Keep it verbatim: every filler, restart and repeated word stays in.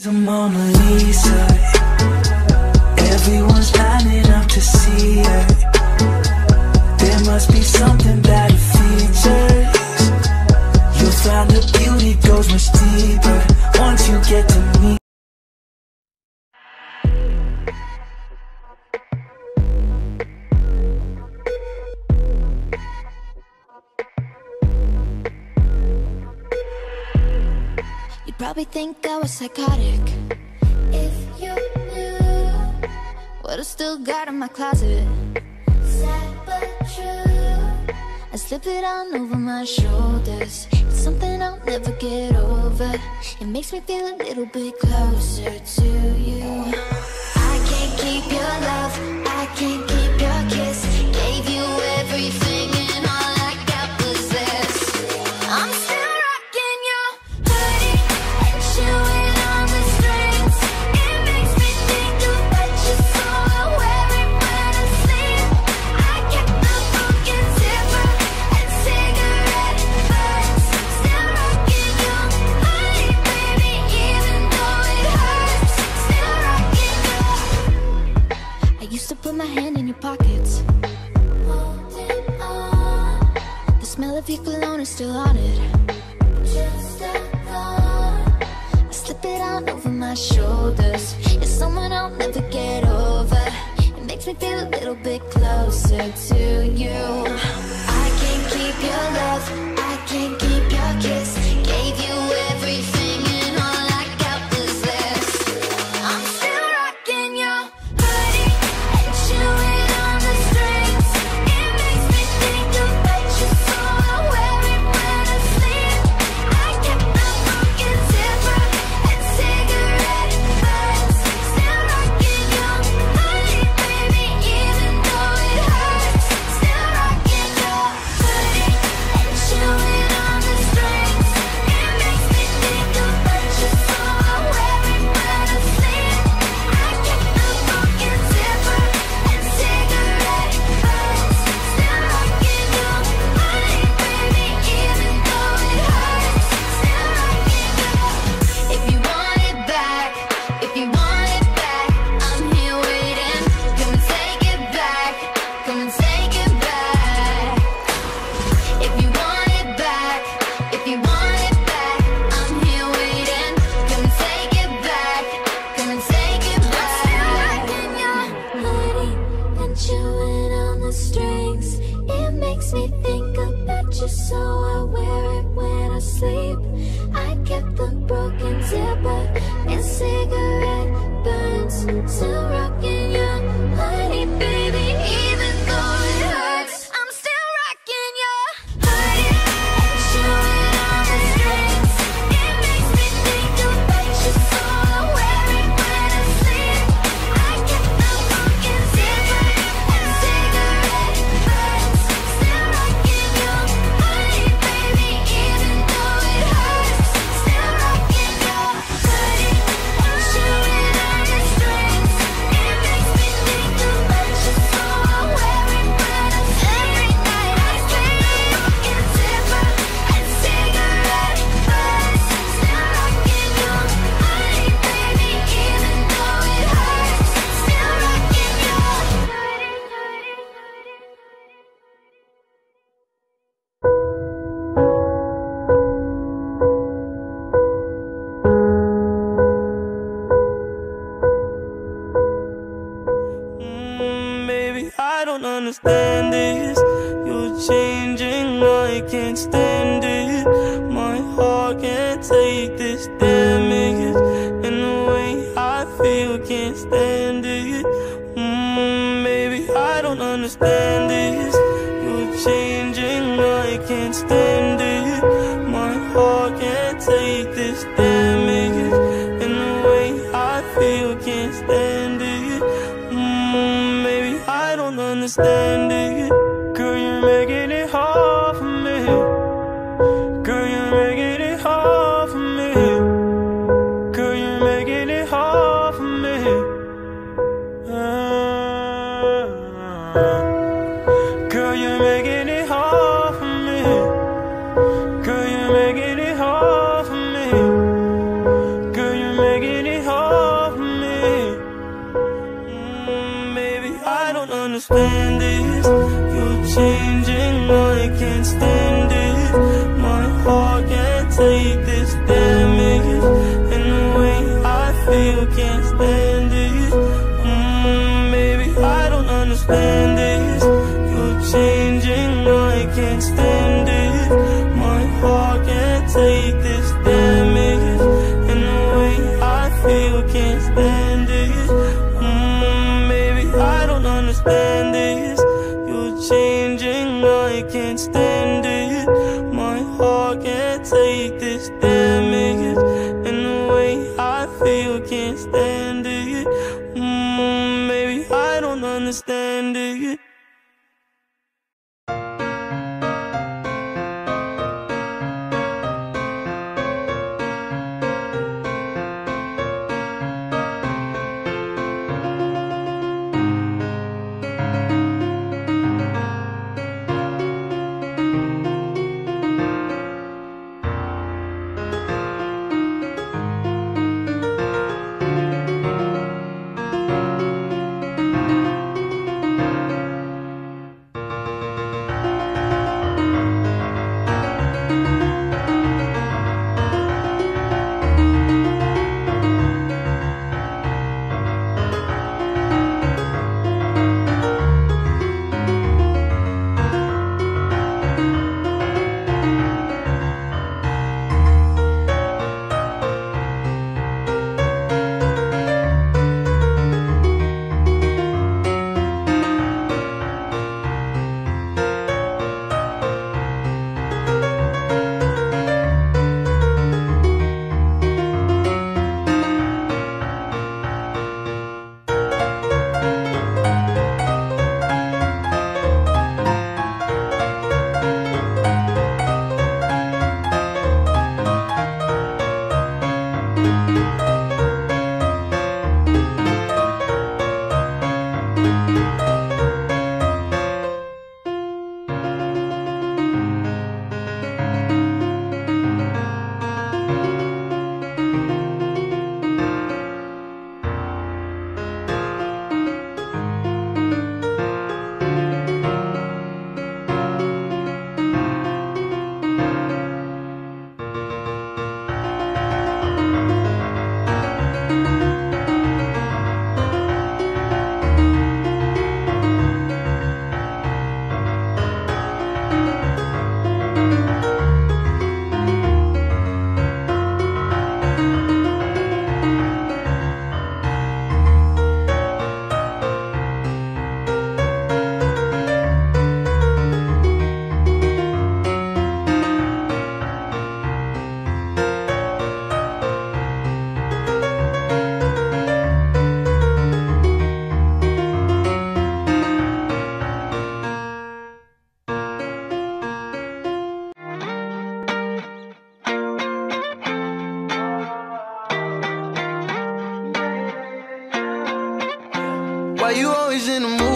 The Mona Lisa, everyone's lining up to see her. There must be something about her features. You'll find the beauty goes much deeper once you get to meet. You'd probably think I was psychotic if you knew what I still got in my closet. Sad but true, I slip it on over my shoulders. It's something I'll never get over. It makes me feel a little bit closer to you. I can't keep your love, I can't keep your kiss. Gave you everything and all I got was this. I'm still rocking your hoodie and chewing on the strings. It makes me think about you, so I wear it when I sleep. I kept the broken zipper and cigarette burns. Still rocking your hoodie, baby, even though it hurts. Still rocking your. I used to put my hand in your pockets, holding on. The smell of your cologne is still on it. Just a thought. I slip it on over my shoulders. It's someone I'll never get over. It makes me feel a little bit closer to you. I can't keep your love, I can't keep your kiss. Gave you everything and all I got was this. I'm still rocking your hoodie and chewing on the strings. It makes me think about you, so I wear it when I sleep. I kept the broken zipper and cigarette burns. Still rocking your hoodie, baby, even though it hurts. Still rocking your hoodie and chewing on the strings. It makes me think about you, so I wear it when I sleep. I kept the broken zipper and cigarette burns. Still rocking your hoodie, baby, even though it hurts. Still rocking your. If you want it back, if you want it back, I'm here waiting. Come and take it back, come and take it back. If you want it back, if you want it back, I'm here waiting. Come and take it back, come and take it back. I'm still rocking your hoodie and chewing on the strings. It makes me think about you, so I wear it when I sleep. I kept the broken zipper and cigarette burns. Still rocking your hoodie, baby, even though it hurts. I'm still rocking your hoodie and chewing on the strings. It makes me think about you, so I wear it when I sleep. I kept the broken zipper and cigarette burns. Still rocking your hoodie, baby, even though it hurts. Still rocking your hoodie and chewing on the strings. It makes me think about you, so I wear it when I every night I keep the broken zipper and cigarette burns. Still rocking your hoodie, baby, even though it hurts. Still rocking your Mm, baby, I don't understand this. You're changing, I can't stand it. My heart can't take this damage, and the way I feel can't stand it. Mm, baby, I don't understand this. You're changing, I can't stand it. My heart can't take this damage, and the way I feel can't stand it. Mm, baby, I don't understand it. Girl, you're making it hard for me. Girl, you're making it hard for me. Girl, you're making it hard for me. Ah. Girl, you're making it hard for me. Girl, you're making it hard for me. Girl, you're making it don't understand this. You're changing, I can't stand it. My heart can't take this damage, and the way I feel can't stand it. Mm, maybe I don't understand this. You're changing, I can't stand it. My heart can't take this damage, and the way I feel can't stand it. Mm, maybe I don't understand this. You're changing, I can't stand it. My heart can't take this damage, and the way I feel can't stand it. Mm, maybe I don't understand it. Why you always in the mood?